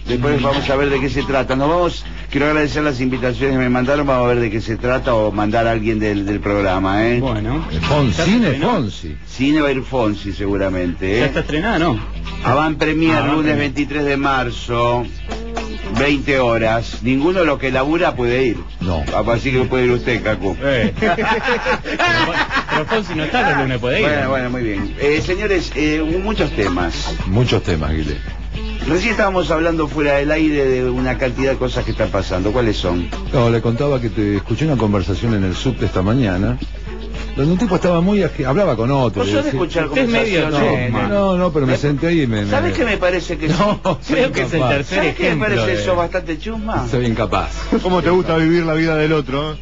Después vamos a ver de qué se trata. Quiero agradecer las invitaciones que me mandaron, vamos a ver de qué se trata o mandar a alguien del programa, Bueno. Fonsi. Cine va a ir Fonsi seguramente, ¿Ya está estrenada, no? Avant Premier, lunes 23 de marzo, 20 horas. Ninguno de los que labura puede ir. No. Así que puede ir usted, Cacu. Pero Fonsi no está, el lunes puede ir. Bueno, muy bien. Señores, muchos temas. Muchos temas, Guile. Recién estábamos hablando fuera del aire de una cantidad de cosas que están pasando. ¿Cuáles son? No, le contaba que te escuché una conversación en el subte esta mañana, donde un tipo estaba hablaba con otro. ¿Vos sos de escuchar Usted es medio conversaciones? No, pero me senté ahí y me... ¿Sabes qué me parece que No, Creo que es el tercer ¿Sabes qué me ejemplo. parece eso bastante chusma? Soy incapaz. ¿Cómo te gusta vivir la vida del otro?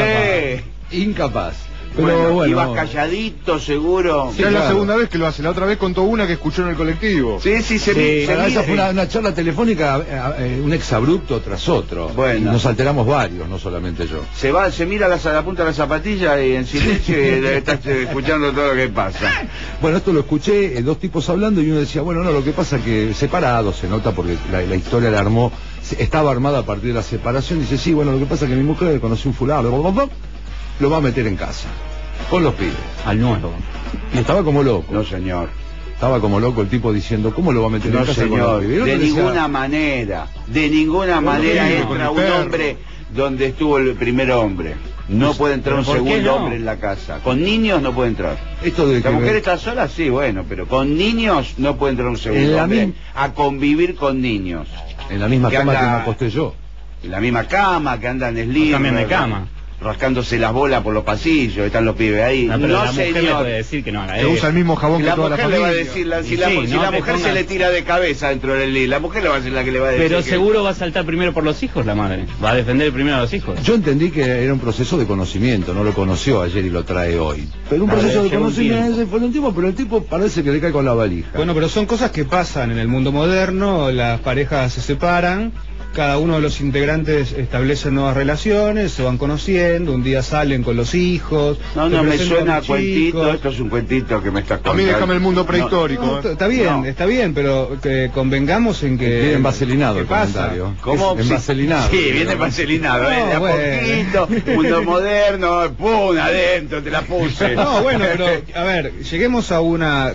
Incapaz. Pero Bueno, bueno. ibas calladito, seguro. Ya es la claro. segunda vez que lo hace. La otra vez contó una que escuchó en el colectivo. Sí, se Esa fue mide. una charla telefónica, un exabrupto tras otro. Bueno. Y nos alteramos varios, no solamente yo. Se mira la punta de la zapatilla y en silencio y estás escuchando todo lo que pasa. Bueno, esto lo escuché, dos tipos hablando y uno decía, bueno, no, lo que pasa es que separados se nota porque la historia la armó, estaba armada a partir de la separación. Dice, sí, bueno, lo que pasa es que mi mujer conoció un fulano, lo va a meter en casa, con los pibes. Al nuevo. Y estaba como loco. No, señor. Estaba como loco el tipo diciendo, ¿cómo lo va a meter No, en casa con los señor. pibes? Y el De otro decía, ninguna manera mismo, entra con un el perro. hombre donde estuvo el primer hombre. No puede entrar un ¿Pero por qué segundo no? hombre en la casa. Con niños no puede entrar. esto de La que mujer está sola, sí, bueno, pero con niños no puede entrar un En segundo la hombre misma- a convivir con niños. en la misma que cama anda- que me acosté yo. En la misma cama, que andan slim, Cambian de cama. rascándose las bolas por los pasillos, están los pibes ahí. No, pero No, la mujer le señor. puede decir que no haga Que eso. usa el mismo jabón que La toda la mujer le va a familia. decir, si Y la sí, no mujer te se pongas- le tira de cabeza dentro del lío, la mujer le va a ser la que le va a decir. Pero que- seguro va a saltar primero por los hijos la madre. Va a defender primero a los hijos. Yo entendí que era un proceso de conocimiento, no lo conoció ayer y lo trae hoy. Pero un A ver, proceso de lleva un conocimiento, tiempo. fue un tiempo, pero el tipo parece que le cae con la valija. Bueno, pero son cosas que pasan en el mundo moderno, las parejas se separan, cada uno de los integrantes establecen nuevas relaciones, se van conociendo, un día salen con los hijos. No, te me presentan suena a los cuentito, chicos. esto es un cuentito que me estás A contando. mí déjame el mundo prehistórico. No, está bien, No. está bien, pero que convengamos en que... Viene envaselinado ¿qué el pasa? comentario. ¿Cómo? Es envaselinado. Sí, viene envaselinado, de a bueno. poquito, mundo moderno, pum, adentro, te la puse. No, bueno, pero a ver, lleguemos a una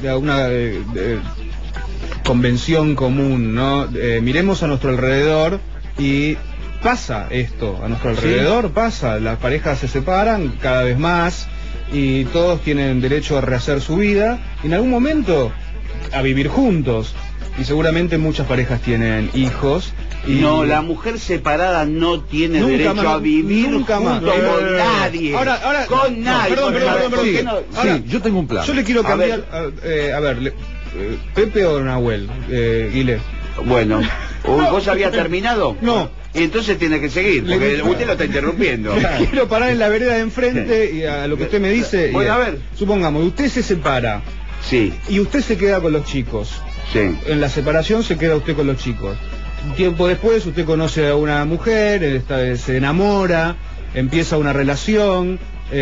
convención común, ¿no? Miremos a nuestro alrededor y pasa esto, a nuestro alrededor pasa, las parejas se separan cada vez más y todos tienen derecho a rehacer su vida y en algún momento a vivir juntos. Y seguramente muchas parejas tienen hijos. Y No, la mujer separada no tiene Nunca derecho más, a vivir nunca más. junto con nadie. Ahora, con no, nadie. perdón, Porque, perdón, ¿por qué Sí, no? Ahora, sí, yo tengo un plan. Yo le quiero A cambiar, a ver, Pepe o Nahuel, Guile. Bueno, ¿vos habías terminado? No. Y entonces tiene que seguir, porque Le- usted lo está interrumpiendo. Quiero parar en la vereda de enfrente y a lo que usted me dice. Bueno, a ver. Supongamos, usted se separa Sí, y usted se queda con los chicos. sí. En la separación se queda usted con los chicos. Tiempo después usted conoce a una mujer, se enamora, empieza una relación,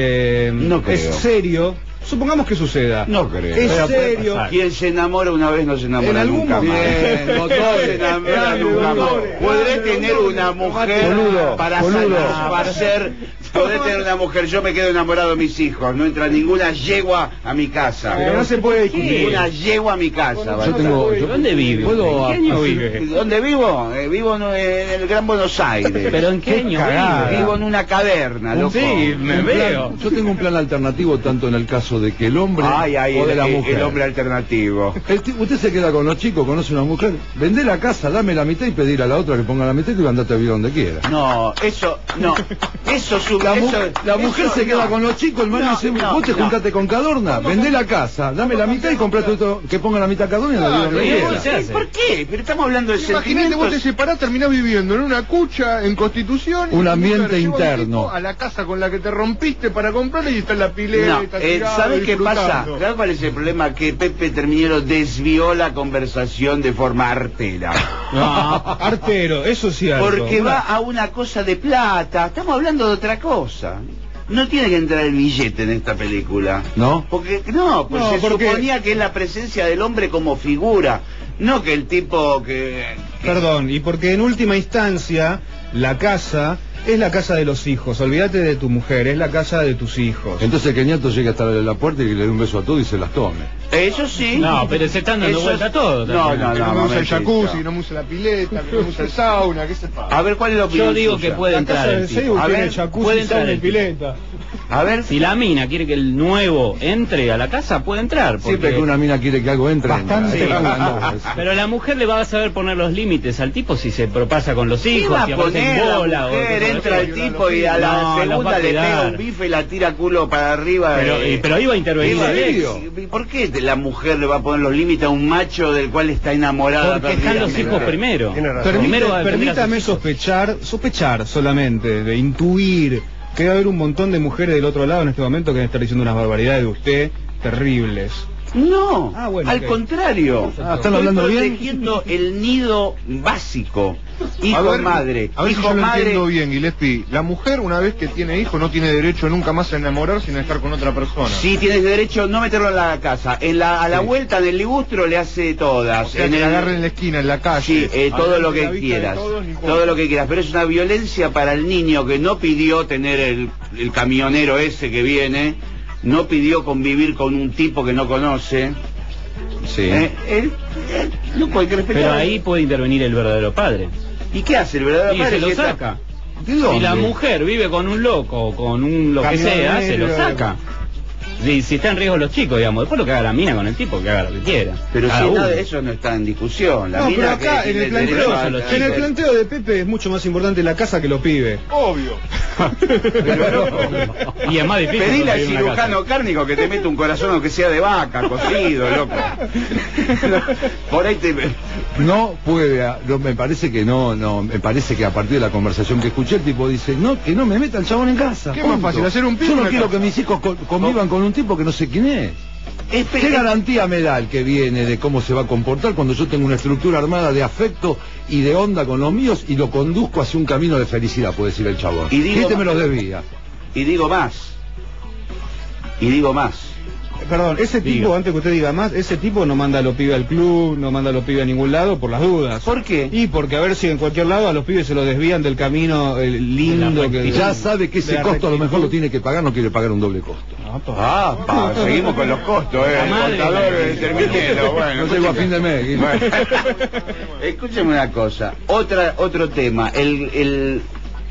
No creo. es serio. Supongamos que suceda. No creo. Es Pero puede serio. pasar. Quien se enamora una vez no se enamora En algún nunca más. momento. Bien, No se enamora nunca más. Podré tener una mujer Boludo, para boludo. satisfacer. Podré tener una mujer, yo me quedo enamorado de mis hijos. No entra ninguna yegua a mi casa. Pero no se puede discutir. Ninguna yegua a mi casa. Yo tengo, ¿Dónde vive? ¿Puedo ¿En qué año hacer- vive? ¿Dónde vivo? Vivo en el Gran Buenos Aires. ¿Pero en qué año cagada. vive? Vivo en una caverna, loco. Sí, me un plan- veo. Yo tengo un plan alternativo tanto en el caso de que el hombre Ay, o de la mujer. el hombre alternativo. Usted se queda con los chicos, conoce una mujer, vende la casa, dame la mitad y pedir a la otra que ponga la mitad y andate a vivir donde quiera. No, eso sube. La mujer se queda con los chicos, el marido dice, vos te juntate con Cadorna, vendé la casa, dame la mitad y comprate otro, que ponga la mitad Cadorna y la viva donde sí, quiera. se hace. ¿Por qué? Pero estamos hablando de Imagínate, vos te sentimientos. separás, terminás viviendo en una cucha, en Constitución. y Un tu ambiente mujer lleva un interno. tipo a la casa con la que te rompiste para comprarle y está en la pileta. No, y está tirado, ¿sabes qué pasa? disfrutando. ¿Sabes cuál es el problema? Que Pepe Terminero desvió la conversación de forma artera. No, artero, eso es cierto. Porque va a una cosa de plata. Estamos hablando de otra cosa. No tiene que entrar el billete en esta película. ¿No? Porque, no, pues No, se porque- suponía que es la presencia del hombre como figura. No que el tipo que Perdón, y porque en última instancia la casa es la casa de los hijos. Olvídate de tu mujer, es la casa de tus hijos. Entonces que Ñato llegue hasta la puerta y le dé un beso a todos y se las tome. Eso sí. No, pero se están dando Eso vuelta es- todo. No, también. no, Que no me usa el momentito. jacuzzi, que no me usa la pileta, que no me usa el sauna, ¿qué se pasa? A ver, ¿cuál es la opinión Yo digo tuya? que puede La casa entrar del el tipo. Facebook A tiene ver, jacuzzi, puede entrar sauna y el tipo. pileta. A ver, Si la mina quiere que el nuevo entre a la casa, puede entrar. Porque... Siempre que una mina quiere que algo entre. Bastante entra. grande. Pero la mujer le va a saber poner los límites al tipo si se propasa con los ¿qué hijos, va si a aparece en poner la bola o mujer? cosas Entra así. el tipo y a la No, los va segunda a le pega cuidar. un bife y la tira culo para arriba. Pero ahí va a intervenir Iba- el ex. ¿Y por qué la mujer le va a poner los límites a un macho del cual está enamorada? Porque están los perdidamente? hijos primero. Tiene razón. Primero va a defender a Permítame sus hijos. sospechar solamente, de intuir que va a haber un montón de mujeres del otro lado en este momento que van a estar diciendo unas barbaridades de usted terribles. No, Ah, bueno, al ok. contrario. ¿están Estoy hablando bien? protegiendo el nido básico. Hijo, A ver, madre. A ver si hijo, yo lo madre. entiendo bien, Gillespie. La mujer, una vez que tiene hijo, no tiene derecho nunca más a enamorarse sino a estar con otra persona. Sí, tienes derecho no meterlo en la casa. A la Sí. vuelta del ligustro le hace todas. O sea, en que el- la agarren en la esquina, en la calle. Sí, todo hablar lo de la que vista de quieras. todos, no importa. Todo lo que quieras. Pero es una violencia para el niño que no pidió tener el camionero ese que viene. No pidió convivir con un tipo que no conoce. Sí. Él no puede respetar. Pero ahí puede intervenir el verdadero padre. ¿Y qué hace el verdadero Y padre? se lo Que está- saca. ¿De dónde? Si la mujer vive con un loco o con un lo que sea, se lo saca. Si está en riesgo los chicos, digamos, después lo que haga la mina con el tipo, que haga lo que quiera. Pero Cada si uno. eso no está en discusión. La No, mina pero acá que en el, tiene derecho planteo, a los en el chicos. planteo de Pepe es mucho más importante la casa que los pibes. Obvio. Y es más difícil. Pedile al conseguir una cirujano casa. cárnico que te mete un corazón aunque sea de vaca, cocido, loco. Por ahí te... No puede, me parece que no, me parece que a partir de la conversación que escuché el tipo dice, no, que no me meta el chabón en casa. ¿Qué es más punto. fácil, hacer un pibe Yo en no la quiero casa? que mis hijos convivan con un tipo que no sé quién es. ¿Qué garantía me da el que viene de cómo se va a comportar cuando yo tengo una estructura armada de afecto y de onda con los míos y lo conduzco hacia un camino de felicidad, puede decir el chabón? Y digo Este me más. lo desvía. Y digo más. Perdón, ese tipo, Diga. antes que usted diga más, ese tipo no manda a los pibes al club, no manda a los pibes a ningún lado por las dudas. ¿Por qué? Y porque a ver si en cualquier lado a los pibes se los desvían del camino lindo que... Y ya sabe que de ese la costo a lo mejor rectitud. lo tiene que pagar, no quiere pagar un doble costo. Seguimos con los costos, La madre contador de la- terminero, bueno. No llego a fin de mes. Guido. Bueno. Escúcheme una cosa, otro tema, el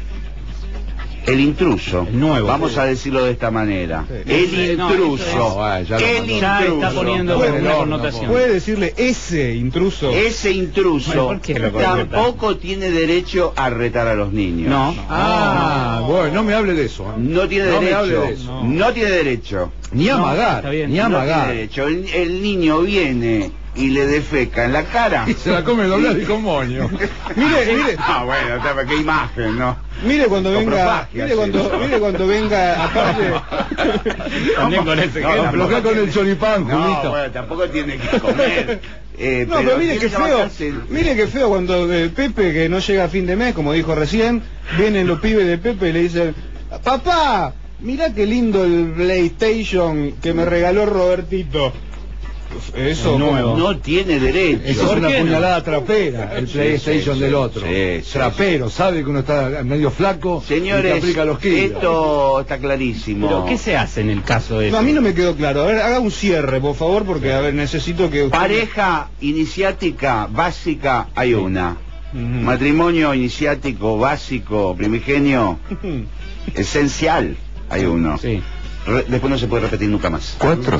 intruso. El nuevo. Vamos a decirlo de esta manera. Sí. El No, intruso. eso es- ya lo el mandó. Ya intruso. está poniendo Puede, una no, connotación. Puede decirle ese intruso. Ese intruso ¿Por qué lo corta? tampoco tiene derecho a retar a los niños. No. Bueno, no me hable de eso. No tiene No me derecho. hable de eso. No tiene derecho. Ni a No, amagar, está bien. ni a No amagar. tiene derecho. El niño viene y le defeca en la cara. Y se la come doblada y con moño. Mire, Ah, bueno, qué imagen, ¿no? mire cuando venga, Coprofagia, sí. mire cuando venga, aparte, También con ese No, gesto. Aflojá con el choripán, No, Julito. bueno, tampoco tiene que comer. no, pero mire tiene que que feo, bajarse. mire que feo cuando Pepe, que no llega a fin de mes, como dijo recién, vienen los pibes de Pepe y le dicen, papá, mirá qué lindo el PlayStation que me regaló Robertito. Eso, Nuevo. No tiene derecho. Eso es ¿Por una qué no? puñalada trapera, el Sí, PlayStation sí, del sí. otro. Sí, sí, Trapero, sabe que uno está medio flaco y Señores, te aplica los kilos. esto está clarísimo. Pero ¿qué se hace en el caso de eso? No, a mí no me quedó claro. A ver, haga un cierre, por favor, porque a ver, necesito que... Pareja iniciática básica hay una. Matrimonio iniciático básico primigenio esencial hay uno. Sí. Después no se puede repetir nunca más.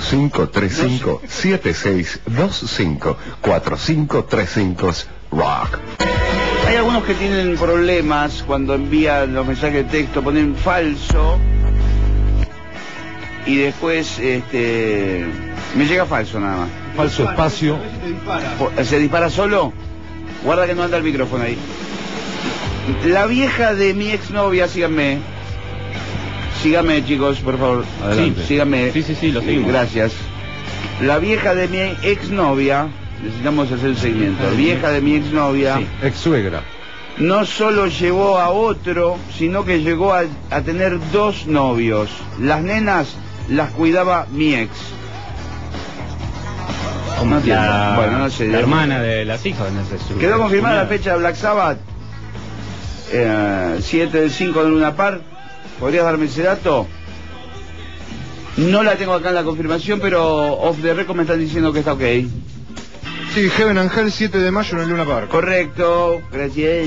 4535-7625. 4535 Rock. Hay algunos que tienen problemas cuando envían los mensajes de texto, ponen falso y después me llega falso nada más. Falso espacio. ¿Se dispara solo? Guarda que no anda el micrófono ahí. La vieja de mi exnovia, síganme. Síganme, chicos, por favor. Adelante. Síganme. Sí, lo seguimos. Gracias. La vieja de mi exnovia, necesitamos hacer el seguimiento. Vieja de mi exnovia, Sí. Ex suegra. no solo llevó a otro, sino que llegó a tener 2 novios. Las nenas las cuidaba mi ex. Como No entiendo. la, Bueno, no sé. la hermana de las hijas. No sé, Quedó confirmada la fecha de Black Sabbath. 7 del 5 de Luna Park. ¿Podrías darme ese dato? No la tengo acá en la confirmación, pero off the record me están diciendo que está ok. Sí, Heaven and Hell, 7 de mayo en el Luna Park. Correcto, gracias.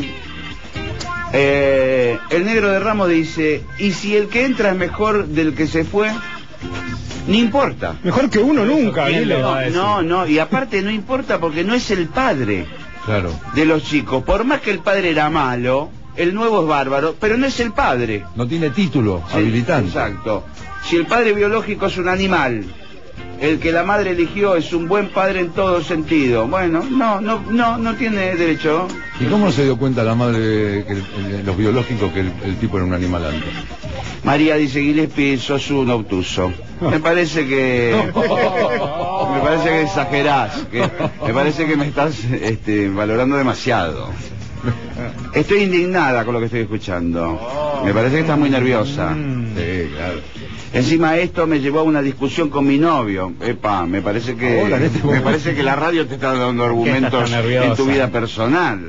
El negro de Ramos dice, ¿y si el que entra es mejor del que se fue? No importa. Mejor que uno nunca, ¿Quién Guile. lo va a decir? No, y aparte no importa porque no es el padre Claro. de los chicos. Por más que el padre era malo, el nuevo es bárbaro, pero no es el padre. No tiene título Sí, habilitante. Exacto. Si el padre biológico es un animal, el que la madre eligió es un buen padre en todo sentido. Bueno, no tiene derecho. ¿Y cómo se dio cuenta la madre, los biológicos, que el tipo era un animal antes? María dice, Gillespie, sos un obtuso. Me parece que... me parece que exagerás. Me parece que me estás valorando demasiado. Estoy indignada con lo que estoy escuchando. Me parece que estás muy nerviosa. Sí, claro. Encima esto me llevó a una discusión con mi novio. Epa, me parece que... Ahora, en este me momento. parece que la radio te está dando argumentos tan nerviosa? en tu vida personal.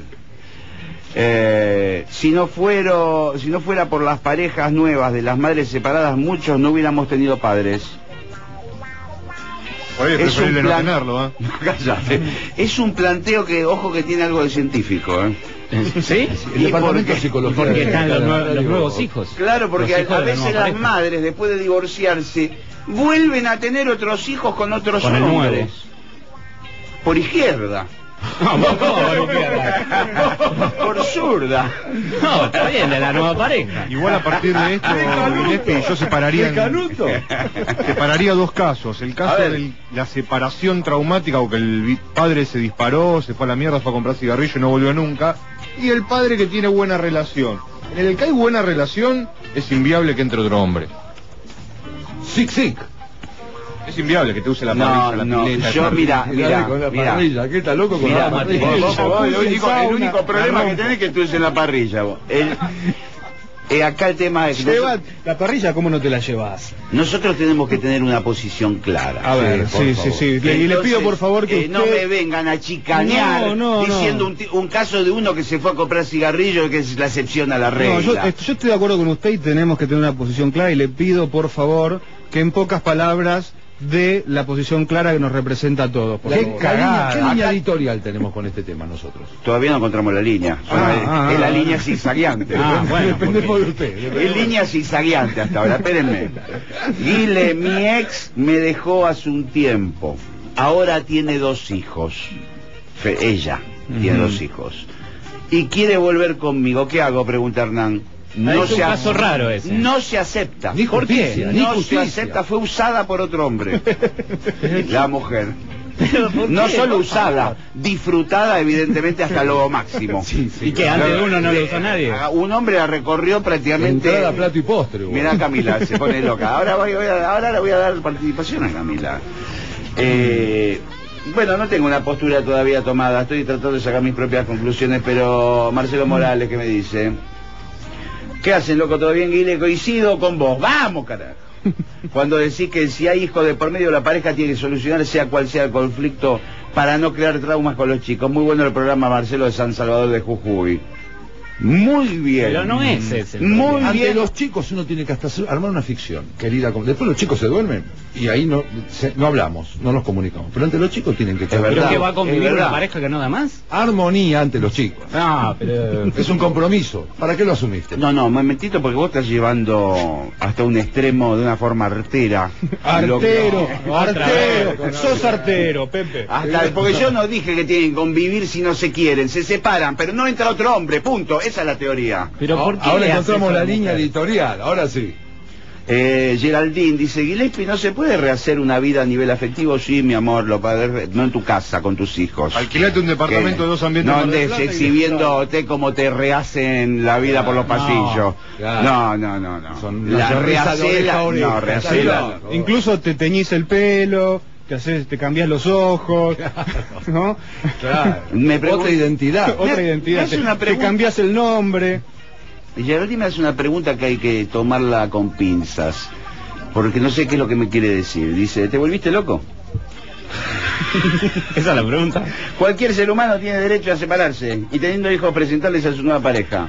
Si no fuera por las parejas nuevas de las madres separadas, muchos no hubiéramos tenido padres. Oye, Es preferible un no plan- tenerlo, ¿eh? Cállate. Es un planteo que, ojo, que tiene algo de científico, ¿eh? ¿Sí? El ¿Y departamento por de qué? psicología. Porque de están la los radio. nuevos hijos. Claro, porque Los hijos a de la veces nueva las pareja. madres, después de divorciarse, vuelven a tener otros hijos con otros Con el nuevo. hombres. Por izquierda. No, ¿cómo por izquierda? Por zurda. No, está bien, de la nueva pareja. Igual a partir de esto, Gillespie, yo separaría, separaría dos casos. El A caso ver. de la separación traumática, o que el padre se disparó, se fue a la mierda, fue a comprar cigarrillo y no volvió nunca. Y el padre que tiene buena relación. En el que hay buena relación, es inviable que entre otro hombre. Sic. Es inviable que te use la No, parrilla, la no, pileta. yo mira, Con la mira. parrilla, ¿qué está loco con Mira, la parrilla? vos, el único sauna, problema la que tenés es que tú en la parrilla, vos. Acá el tema es que Lleva la parrilla, ¿cómo no te la llevas? nosotros tenemos que tener una posición clara. A ver, por sí. favor. Y le Entonces, pido por favor que no me vengan a chicanear No. diciendo un caso de uno que se fue a comprar cigarrillos que es la excepción a la regla. No, yo estoy de acuerdo con usted y tenemos que tener una posición clara y le pido por favor que en pocas palabras dé la posición clara que nos representa a todos. Por ¿Qué favor. cagada? ¿Qué línea Acá- editorial tenemos con este tema nosotros? Todavía no encontramos la línea. Es la línea zigzagueante. Bueno, Dependemos de usted. Es línea zigzagueante hasta ahora, espérenme. Guile, mi ex me dejó hace un tiempo. Ahora tiene 2 hijos. Ella tiene 2 hijos. Y quiere volver conmigo. ¿Qué hago? Pregunta Hernán. Es un caso raro ese. No se acepta. Ni ¿Por qué? justicia, ni No se justicia. acepta, fue usada por otro hombre. La mujer. ¿Por No qué? solo usada, disfrutada evidentemente hasta lo máximo. ¿Y que antes de uno no lo usó nadie? Un hombre la recorrió prácticamente. Entrada, plato y postre. vos. Mirá, Camila, se pone loca. Ahora le voy a dar participación a Camila. Bueno, no tengo una postura todavía tomada, estoy tratando de sacar mis propias conclusiones, pero Marcelo Morales, ¿qué me dice? ¿Qué hacen, loco? ¿Todo bien, Guile? Coincido con vos. ¡Vamos, carajo! Cuando decís que si hay hijos de por medio, la pareja tiene que solucionar sea cual sea el conflicto para no crear traumas con los chicos. Muy bueno el programa, Marcelo, de San Salvador de Jujuy. Muy bien. Pero no es ese el Muy problema. Ante bien. los chicos uno tiene que hasta armar una ficción, querida. Después los chicos se duermen y ahí no hablamos, no nos comunicamos. Pero ante los chicos tienen que verdad. ¿Pero que va a convivir es verdad. una pareja que no da más? armonía ante los chicos. No, pero... Es un compromiso. ¿Para qué lo asumiste? No, un momentito, porque vos estás llevando hasta un extremo de una forma artera. Artero, Otra vez. sos artero, Pepe. Porque yo no dije que tienen que convivir si no se quieren, se separan, pero no entra otro hombre, punto. Esa es la teoría. Pero ¿por qué Ahora le hace encontramos eso a la línea mujer? editorial, ahora sí. Geraldine dice, Gillespie, ¿no se puede rehacer una vida a nivel afectivo? Sí, mi amor, no en tu casa, con tus hijos. Alquilate un departamento de 2 ambientes. No en Mar del andes Plata y exhibiéndote como te rehacen la vida por los pasillos. claro. No. Son La la sonrisa de oreja a rehacela, oreja. no, rehacela. Sí, Incluso te teñís el pelo, te cambias los ojos, ¿no? Claro. Me pregunto- Otra identidad. Otra Me identidad, hace te, una te pregunta. cambias el nombre. Geraldine me hace una pregunta que hay que tomarla con pinzas, porque no sé qué es lo que me quiere decir. Dice, ¿te volviste loco? Esa es la pregunta. Cualquier ser humano tiene derecho a separarse y teniendo hijos presentarles a su nueva pareja.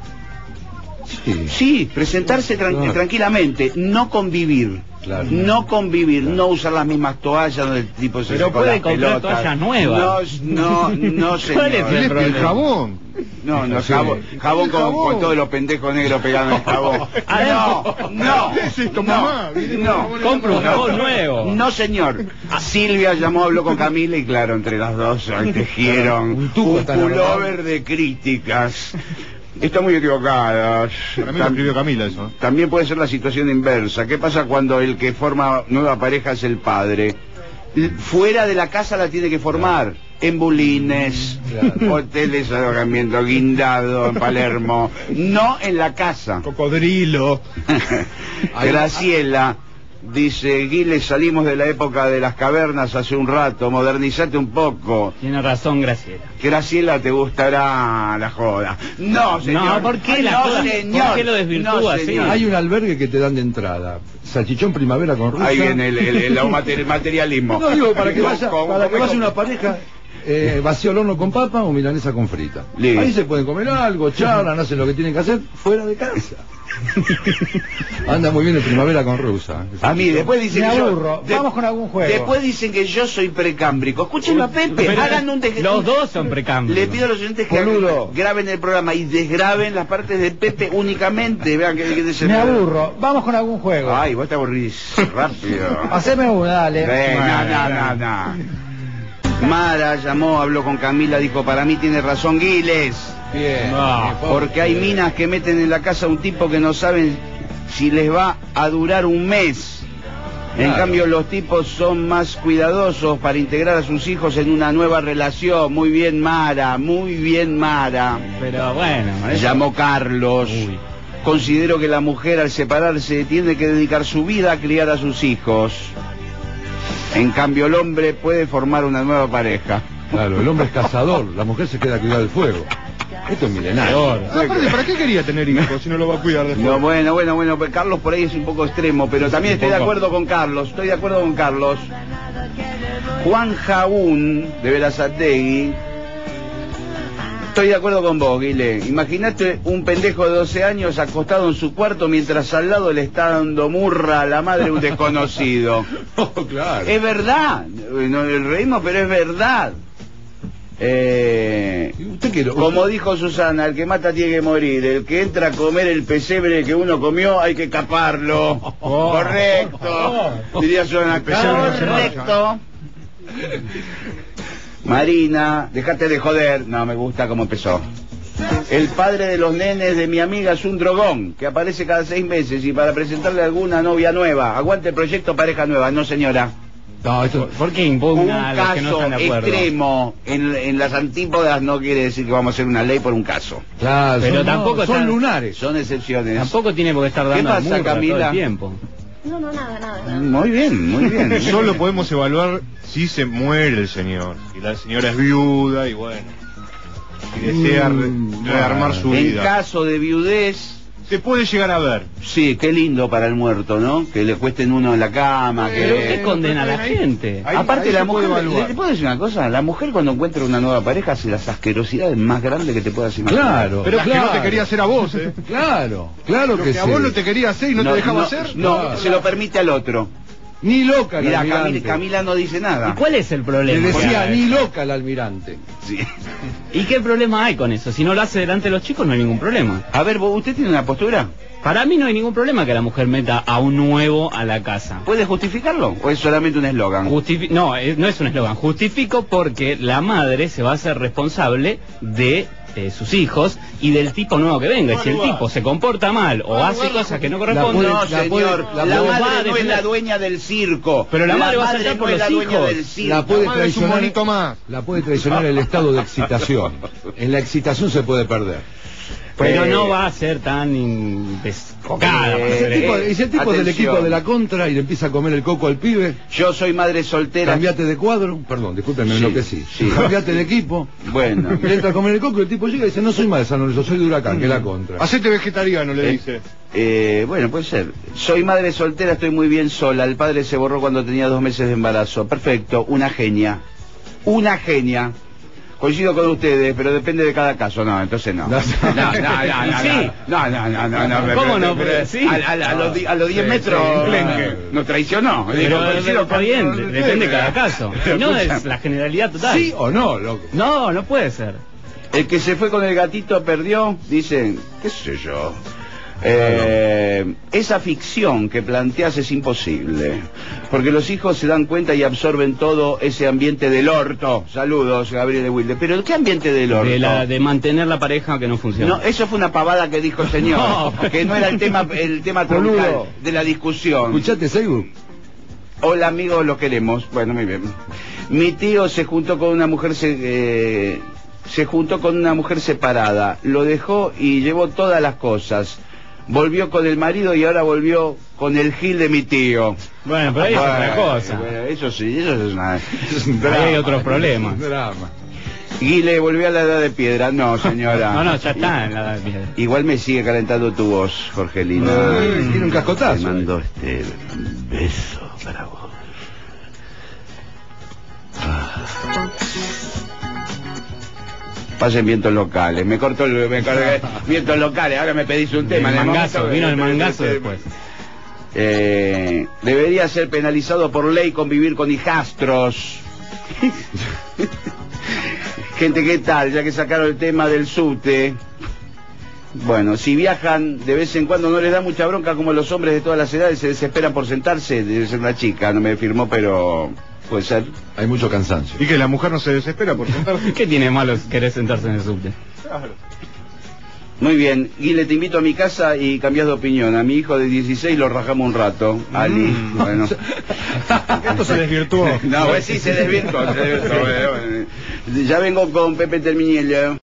Sí, presentarse tranquilamente, no convivir. Claro. No convivir, no usar las mismas toallas donde el tipo se Pero secó puede las comprar pelotas. toallas nuevas. No, señor. ¿Cuál es el problema? El jabón. No, Sí. jabón con todos los pendejos negros pegados en el jabón. No. ¿Qué es esto, mamá? Compra un jabón nuevo. No, señor. Silvia llamó, habló con Camila y claro, entre las dos tejieron Un tuco un están pullover de críticas. Está muy equivocada. Para mí lo escribió Camila eso. También puede ser la situación inversa. ¿Qué pasa cuando el que forma nueva pareja es el padre? Fuera de la casa la tiene que formar. En Bulines, hoteles de alojamiento, Guindado, en Palermo. No en la casa. Cocodrilo. Graciela dice, Guiles, salimos de la época de las cavernas hace un rato, modernizate un poco. Tiene razón, Graciela. Graciela, te gustará la joda. No, señor. No, ¿por qué la joda? señor. ¿Por qué lo desvirtúa No, así? señor. Hay un albergue que te dan de entrada. Salchichón primavera con rusa. Ahí viene el materialismo. No, digo, para que ¿Cómo, vaya, cómo, para que cómo, vaya cómo? una pareja, vacío al horno con papa o milanesa con frita. Listo. Ahí se pueden comer algo, charlan, hacen lo que tienen que hacer fuera de casa. Anda muy bien el primavera con rusa. A mí, después dicen Me que aburro. Vamos con algún juego. Después dicen que yo soy precámbrico. Escúchenlo a Pepe, Pero hagan un los dos son precámbricos. Le pido a los oyentes que Boludo. graben el programa y desgraben las partes de Pepe únicamente. Vean que Me aburro. Vamos con algún juego. Ay, vos te aburrís rápido. Haceme una, dale. No. Mara llamó, habló con Camila, dijo, para mí tiene razón Giles. Bien. Porque hay minas que meten en la casa a un tipo que no saben si les va a durar un mes. En Claro. cambio los tipos son más cuidadosos para integrar a sus hijos en una nueva relación. Muy bien Mara, muy bien Mara. Pero bueno, eso- Llamó Carlos. Uy. Considero que la mujer al separarse tiene que dedicar su vida a criar a sus hijos. En cambio el hombre puede formar una nueva pareja. Claro, el hombre es cazador, la mujer se queda a cuidar del fuego. Esto es milenario. Aparte, ¿para qué quería tener hijos si no lo va a cuidar después? No, bueno, pues Carlos por ahí es un poco extremo, pero también estoy de acuerdo con Carlos, Juan Jaún, de Verazategui, estoy de acuerdo con vos, Guile. Imagínate un pendejo de 12 años acostado en su cuarto mientras al lado le está dando murra a la madre de un desconocido. Claro. Es verdad, nos reímos, pero es verdad. ¿Usted qué lo- Como dijo Susana, el que mata tiene que morir. El que entra a comer el pesebre que uno comió hay que caparlo. Correcto. Diría Susana, correcto. Marina, déjate de joder. No, me gusta cómo empezó. El padre de los nenes de mi amiga es un drogón que aparece cada 6 meses y para presentarle alguna novia nueva. Aguante el proyecto pareja nueva. No, señora. No, esto... ¿Por qué Un impugna a los que no caso están de acuerdo? extremo en las antípodas no quiere decir que vamos a hacer una ley por un caso. Claro, Pero son, tampoco son están- lunares. Son excepciones. Tampoco tiene por qué estar dando pasa, murra Camila? todo el tiempo. No, nada. Muy bien, muy bien. Solo podemos evaluar si se muere el señor. Si la señora es viuda y bueno. Si desea rearmar su En vida. caso de viudez, Se puede llegar a ver. sí, qué lindo para el muerto, ¿no? Que le cuesten uno en la cama, Pero que... ¿qué condena a la ahí- gente? ahí- Aparte ahí la se puede mujer, evaluar. ¿le puedo decir una cosa? La mujer cuando encuentra una nueva pareja hace las asquerosidades más grandes que te puedas imaginar. Claro. Pero que no claro. te quería hacer a vos, ¿eh? Claro, claro Lo que que a sí. vos no te quería hacer y no te dejaba hacer. No, se lo permite al otro. Ni loca el Mira, almirante. Camila no dice nada. ¿Y cuál es el Le problema? decía, Porque- ni loca el almirante. Sí. ¿Y qué problema hay con eso? Si no lo hace delante de los chicos no hay ningún problema. A ver, ¿usted tiene una postura? Para mí no hay ningún problema que la mujer meta a un nuevo a la casa. ¿Puede justificarlo? ¿O es solamente un eslogan? No, no es un eslogan. Justifico porque la madre se va a hacer responsable de sus hijos y del tipo nuevo que venga. Y si el tipo se comporta mal o hace cosas que no corresponden, No, señor, la lo va a madre no es defender. la dueña del circo. Pero la madre va a saltar no por es los la dueña hijos. del circo. La puede madre es un traicionar, monito más. la puede traicionar el estado de excitación. En la excitación se puede perder. Pero no va a ser tan descocada. para hacer eso. Y si el tipo del Atención. equipo de la contra y le empieza a comer el coco al pibe, Yo soy madre soltera. cambiate de cuadro, perdón, discúlpenme, Sí, lo que sí. sí. Cambiate de equipo, Bueno. y le entra a comer el coco y el tipo llega y dice, no soy más de San Lorenzo, soy de Huracán, que es la contra. Hacete vegetariano, le dice. Bueno, puede ser. Soy madre soltera, estoy muy bien sola. El padre se borró cuando tenía 2 meses de embarazo. Perfecto, una genia. Una genia. Coincido con ustedes, pero depende de cada caso. No, entonces no. No, Sí. no. ¿Cómo no? Pero, Sí. a los 10 metros nos traicionó. Pero Coincido está con- bien, depende de cada caso. Y no es la generalidad total. ¿Sí o no, loco? No, no puede ser. El que se fue con el gatito perdió, dicen, qué sé yo. Esa ficción que planteas es imposible, porque los hijos se dan cuenta y absorben todo ese ambiente del orto. Saludos, Gabriel de Wilde. Pero ¿qué ambiente del orto? De mantener la pareja que no funciona. No, eso fue una pavada que dijo el señor, No. que no era el tema troncal Boludo. de la discusión. ¿Escuchaste Facebook? Hola amigos, los queremos. Bueno, muy bien. Mi tío se juntó con una mujer separada, lo dejó y llevó todas las cosas. Volvió con el marido y ahora volvió con el gil de mi tío. Bueno, pero ahí es otra cosa. Bueno, eso sí, eso es una... Ahí hay otros problemas. Drama. Guile, volvió a la edad de piedra. No, señora. No, ya está en la edad de piedra. Igual me sigue calentando tu voz, Jorgelina. Tiene un cascotazo. Te mando este beso para vos. Pasen vientos locales. Me cortó vientos locales. Ahora me pedís un tema. El En el mangazo, momento- vino el mangazo después. Debería ser penalizado por ley convivir con hijastros. Gente, ¿qué tal? Ya que sacaron el tema del subte. Bueno, si viajan de vez en cuando no les da mucha bronca como los hombres de todas las edades se desesperan por sentarse. Debe ser una chica, no me firmó, pero puede ser. Hay mucho cansancio. Y que la mujer no se desespera por sentarse. ¿Qué tiene malo querer sentarse en el subte? Muy bien, Guile, te invito a mi casa y cambias de opinión. A mi hijo de 16 lo rajamos un rato. Ali, bueno. Esto se desvirtuó. No, pues sí, se desvirtuó. Ya vengo con Pepe Terminiello.